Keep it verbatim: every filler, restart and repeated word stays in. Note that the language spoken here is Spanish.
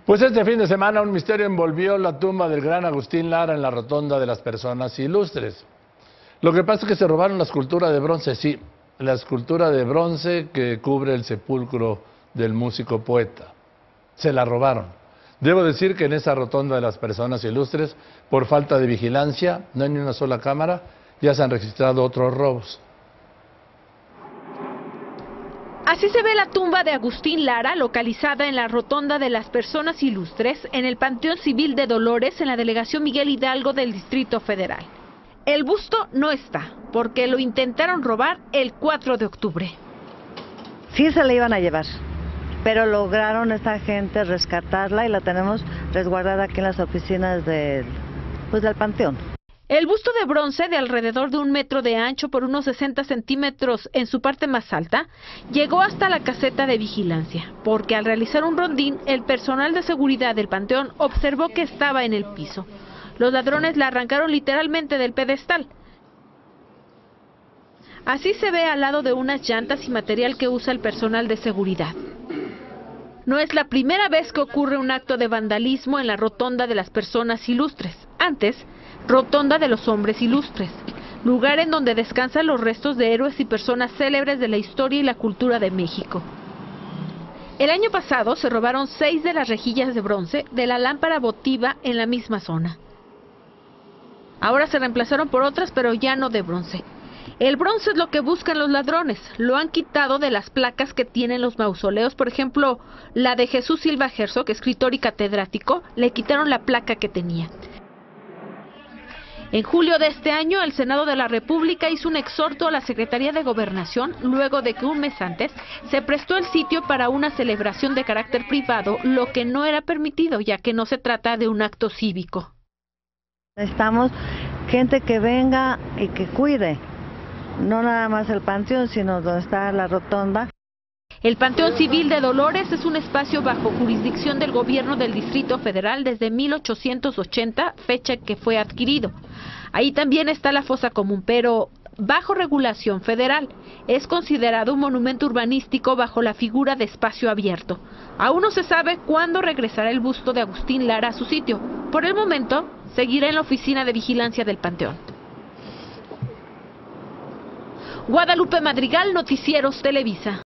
Pues este fin de semana un misterio envolvió la tumba del gran Agustín Lara en la Rotonda de las Personas Ilustres. Lo que pasa es que se robaron la escultura de bronce, sí, la escultura de bronce que cubre el sepulcro del músico poeta. Se la robaron. Debo decir que en esa Rotonda de las Personas Ilustres, por falta de vigilancia, no hay ni una sola cámara, ya se han registrado otros robos. Así se ve la tumba de Agustín Lara, localizada en la Rotonda de las Personas Ilustres, en el Panteón Civil de Dolores, en la delegación Miguel Hidalgo del Distrito Federal. El busto no está, porque lo intentaron robar el cuatro de octubre. Sí se la iban a llevar, pero lograron esta gente rescatarla y la tenemos resguardada aquí en las oficinas del, pues del Panteón. El busto de bronce, de alrededor de un metro de ancho por unos sesenta centímetros en su parte más alta, llegó hasta la caseta de vigilancia, porque al realizar un rondín, el personal de seguridad del panteón observó que estaba en el piso. Los ladrones la arrancaron literalmente del pedestal. Así se ve al lado de unas llantas y material que usa el personal de seguridad. No es la primera vez que ocurre un acto de vandalismo en la Rotonda de las Personas Ilustres. Antes, Rotonda de los Hombres Ilustres, lugar en donde descansan los restos de héroes y personas célebres de la historia y la cultura de México. El año pasado se robaron seis de las rejillas de bronce de la lámpara votiva en la misma zona. Ahora se reemplazaron por otras, pero ya no de bronce. El bronce es lo que buscan los ladrones. Lo han quitado de las placas que tienen los mausoleos. Por ejemplo, la de Jesús Silva Herzog, escritor y catedrático, le quitaron la placa que tenía. En julio de este año, el Senado de la República hizo un exhorto a la Secretaría de Gobernación, luego de que un mes antes se prestó el sitio para una celebración de carácter privado, lo que no era permitido, ya que no se trata de un acto cívico. Necesitamos gente que venga y que cuide, no nada más el panteón, sino donde está la rotonda. El Panteón Civil de Dolores es un espacio bajo jurisdicción del gobierno del Distrito Federal desde mil ochocientos ochenta, fecha que fue adquirido. Ahí también está la fosa común, pero bajo regulación federal. Es considerado un monumento urbanístico bajo la figura de espacio abierto. Aún no se sabe cuándo regresará el busto de Agustín Lara a su sitio. Por el momento, seguirá en la oficina de vigilancia del Panteón. Guadalupe Madrigal, Noticieros Televisa.